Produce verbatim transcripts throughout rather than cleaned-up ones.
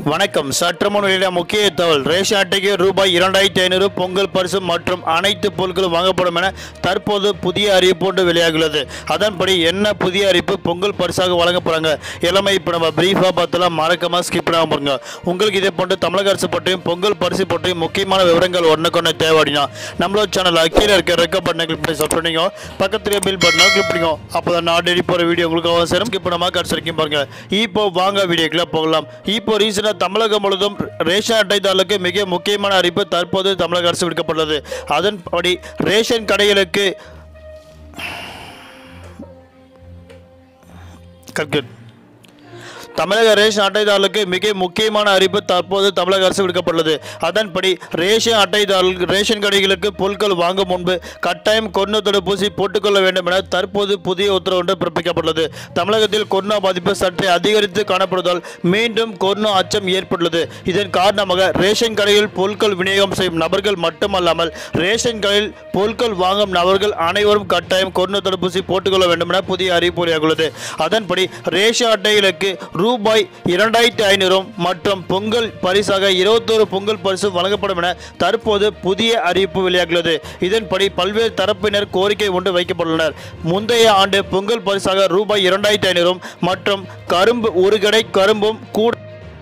வணக்கம். சற்று முன் வெளியிட முக்கிய தகவல். ரேஷன் அட்டைக்கு ரூபாய் இரண்டாயிரத்தி ஐநூறு பொங்கல் பரிசு மற்றும் அனைத்து பொருட்களும் வாங்கப்படும் என தற்போது புதிய அறிவிப்பு ஒன்று வெளியாகியுள்ளது. அதன்படி என்ன புதிய அறிவிப்பு பொங்கல் பரிசாக வழங்கப்படுறாங்க எல்லாமே இப்போ நம்ம பிரீஃபாக பார்த்தலாம். மறக்காம ஸ்கிப் பண்ணாமல் பாருங்க. உங்களுக்கு இதே போன்று தமிழக அரசு பற்றியும் பொங்கல் பரிசு பற்றியும் முக்கியமான விவரங்கள் ஒன்றுக்கொன்று தேவைப்படினா நம்மளோட சேனல் கீழே இருக்க ரெக்க பட்டனை கிளிக் பண்ணி சப்ஸ்கிரைப் பண்ணிக்கோ. பக்கத்தில் பில் பட்டனை கிளிக் பண்ணிக்கோ. அப்போ தான் நான் டெய்லி போகிற வீடியோ உங்களுக்கு அவசரம் ஸ்கிப் பண்ணாமல் கடைசி வரைக்கும் பாருங்க. இப்போ வாங்க வீடியோக்குள்ள போகலாம். இப்போ ரீசனாக தமிழகம் முழுவதும் ரேஷன் அட்டைதாரர்களுக்கு மிக முக்கியமான அறிவிப்பு தற்போது தமிழக அரசு விடுக்கப்பட்டுள்ளது. அதன்படி ரேஷன் கடைகளுக்கு தமிழக ரேஷன் அட்டைதாரர்களுக்கு மிக முக்கியமான அறிவிப்பு தற்போது தமிழக அரசு விடுக்கப்பட்டுள்ளது. அதன்படி ரேஷன் அட்டைதாரர்கள் ரேஷன் கடைகளுக்கு பொருட்கள் வாங்கும் முன்பு கட்டாயம் கொரோனா தடுப்பூசி போட்டுக்கொள்ள வேண்டும் என தற்போது புதிய உத்தரவு ஒன்று பிறப்பிக்கப்பட்டுள்ளது. தமிழகத்தில் கொரோனா பாதிப்பு சற்றே அதிகரித்து காணப்படுவதால் மீண்டும் கொரோனா அச்சம் ஏற்பட்டுள்ளது. இதன் காரணமாக ரேஷன் கடையில் பொருட்கள் விநியோகம் செய்யும் நபர்கள் மட்டுமல்லாமல் ரேஷன் கடையில் பொருட்கள் வாங்கும் நபர்கள் அனைவரும் கட்டாயம் கொரோனா தடுப்பூசி போட்டுக்கொள்ள வேண்டும் என புதிய அறிவிப்பு வெளியாகியுள்ளது. அதன்படி ரேஷன் அட்டைகளுக்கு ரூபாய் இரண்டாயிரத்தி ஐநூறு மற்றும் பொங்கல் பரிசாக இருபத்தோரு பொங்கல் பரிசு வழங்கப்படும் என தற்போது புதிய அறிவிப்பு வெளியாகியுள்ளது. இதன்படி பல்வேறு தரப்பினர் கோரிக்கை ஒன்று வைக்கப்பட்டுள்ளனர். முந்தைய ஆண்டு பொங்கல் பரிசாக ரூபாய் இரண்டாயிரத்தி ஐநூறு மற்றும் கரும்பு ஒரு கடை கரும்பும் கூட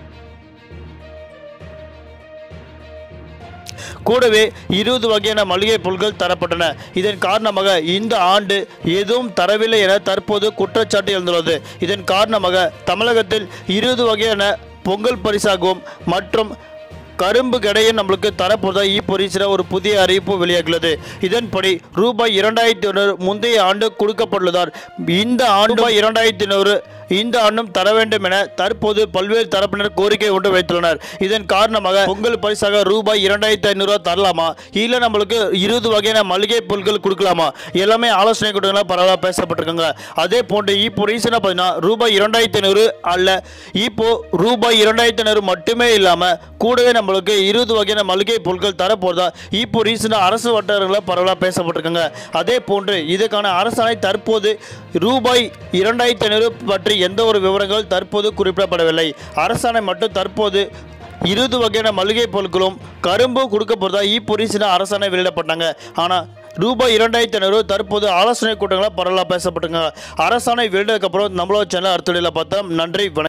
கூடவே இருபது வகையான மளிகை பொருட்கள் தரப்பட்டன. இதன் காரணமாக இந்த ஆண்டு எதுவும் தரவில்லை என தற்போது குற்றச்சாட்டு எழுந்துள்ளது. இதன் காரணமாக தமிழகத்தில் இருபது வகையான பொங்கல் பரிசாகவும் மற்றும் கரும்பு கடையும் நம்மளுக்கு தரப்போதாக இப்போது ஒரு புதிய அறிவிப்பு வெளியாகியுள்ளது. இதன்படி ரூபாய் இரண்டாயிரத்தி ஐநூறு முந்தைய ஆண்டு கொடுக்கப்பட்டுள்ளதால் இந்த ஆண்டு இரண்டாயிரத்தி ஐநூறு இந்த ஆண்டும் தர வேண்டும் என தற்போது பல்வேறு தரப்பினர் கோரிக்கை ஒன்று வைத்துள்ளனர். இதன் காரணமாக பொங்கல் பரிசாக ரூபாய் இரண்டாயிரத்தி ஐநூறு ரூபா தரலாமா இல்லை நம்மளுக்கு இருபது வகையான மளிகை பொருட்கள் கொடுக்கலாமா எல்லாமே ஆலோசனை கூட்டங்களாக பரவாயில்ல பேசப்பட்டிருக்காங்க. அதே போன்று இப்போ ரீசனாக பார்த்தீங்கன்னா ரூபாய் இரண்டாயிரத்தி ஐநூறு அல்ல இப்போ ரூபாய் இரண்டாயிரத்தி ஐநூறு மட்டுமே இல்லாமல் கூடவே நம்மளுக்கு இருபது வகையான மளிகை பொருட்கள் தரப்போறதா இப்போ ரீசனாக அரசு வட்டாரங்களாக பரவாயில்ல பேசப்பட்டிருக்காங்க. அதே போன்று இதுக்கான அரசாணை தற்போது ரூபாய் இரண்டாயிரத்தி ஐநூறு பற்றி எந்த ஒரு விவரங்கள் தற்போது குறிப்பிடப்படவில்லை. அரசாணை மட்டும் தற்போது இருபது வகையான மளிகை பொருட்களும் கரும்பு கொடுக்க போறதா இப்போ அரசாணை வெளியிடப்பட்டாங்க. ஆனால் ரூபாய் இரண்டாயிரத்தி ஐநூறு தற்போது ஆலோசனை கூட்டங்களாக பரவலாக பேசப்பட்டுங்க. அரசாணை வெளியிட்டதுக்கப்புறம் நம்மளோட சேனல் அடுத்த வீடியோவில் பார்த்தா நன்றி.